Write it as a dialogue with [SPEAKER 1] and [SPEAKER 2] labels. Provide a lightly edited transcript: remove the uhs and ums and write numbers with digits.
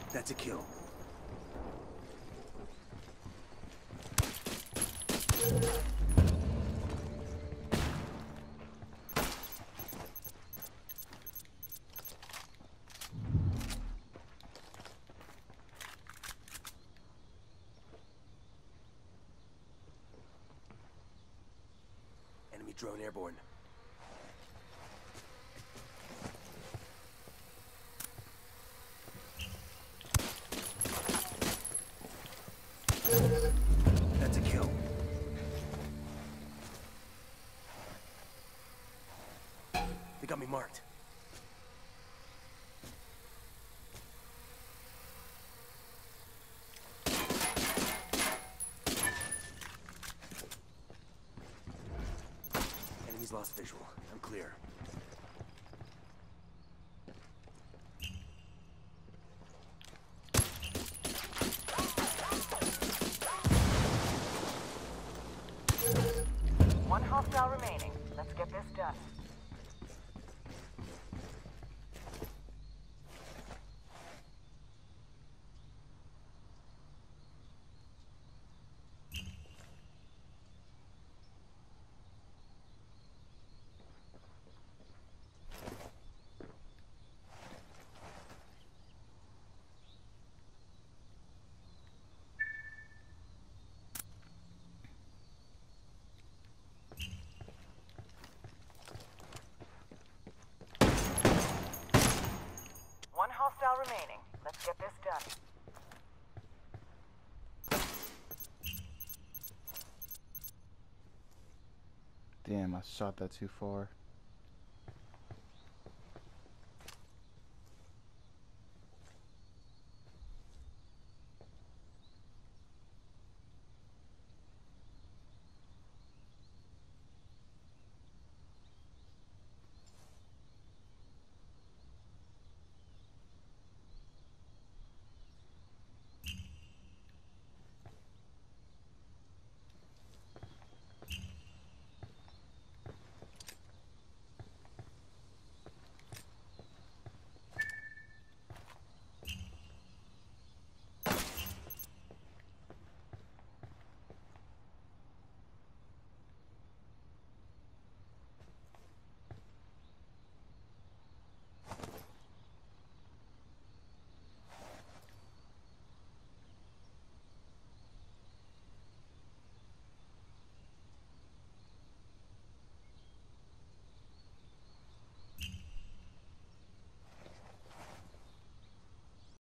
[SPEAKER 1] That's a kill. Enemy drone airborne. That's a kill. They got me marked. Enemy's lost visual. I'm clear.
[SPEAKER 2] One hostile remaining. Let's get this done. One hostile remaining. Let's get this done.
[SPEAKER 3] Damn, I shot that too far.